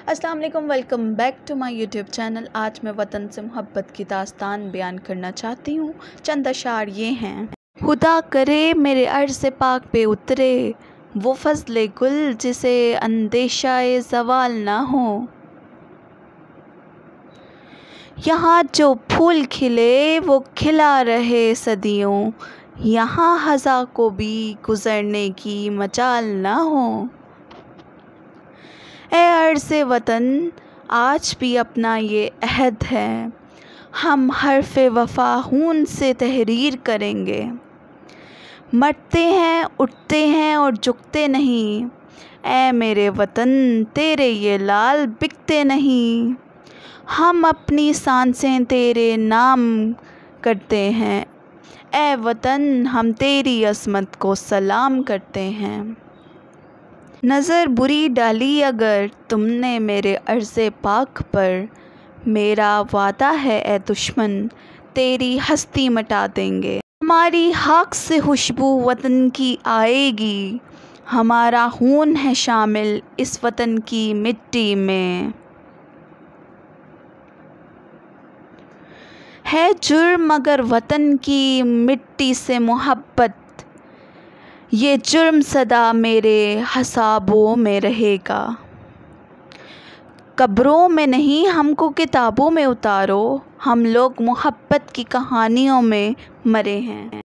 अस्सलाम वालेकुम, welcome back to my YouTube channel. आज मैं वतन से मोहब्बत की दास्तान बयान करना चाहती हूँ। चंद अशार ये हैं। खुदा करे मेरे अर्ज़ पाक पे उतरे वो फज़ले गुल जिसे अंदेशाए ज़वाल ना हो। यहाँ जो फूल खिले वो खिला रहे सदियों, यहाँ हज़ा को भी गुज़रने की मजाल ना हो। ए अर्ज़े वतन आज भी अपना ये अहद है, हम हर्फ़े वफ़ा खून से तहरीर करेंगे। मरते हैं, उठते हैं और झुकते नहीं, ए मेरे वतन तेरे ये लाल बिकते नहीं। हम अपनी सांसें तेरे नाम करते हैं, ए वतन हम तेरी अज़मत को सलाम करते हैं। नज़र बुरी डाली अगर तुमने मेरे अर्ज़े पाक पर, मेरा वादा है ए दुश्मन तेरी हस्ती मिटा देंगे। हमारी खाक से खुशबू वतन की आएगी, हमारा खून है शामिल इस वतन की मिट्टी में। है जुर्म मगर वतन की मिट्टी से मोहब्बत, ये जुर्म सदा मेरे हसाबों में रहेगा। कब्रों में नहीं हमको किताबों में उतारो, हम लोग मोहब्बत की कहानियों में मरे हैं।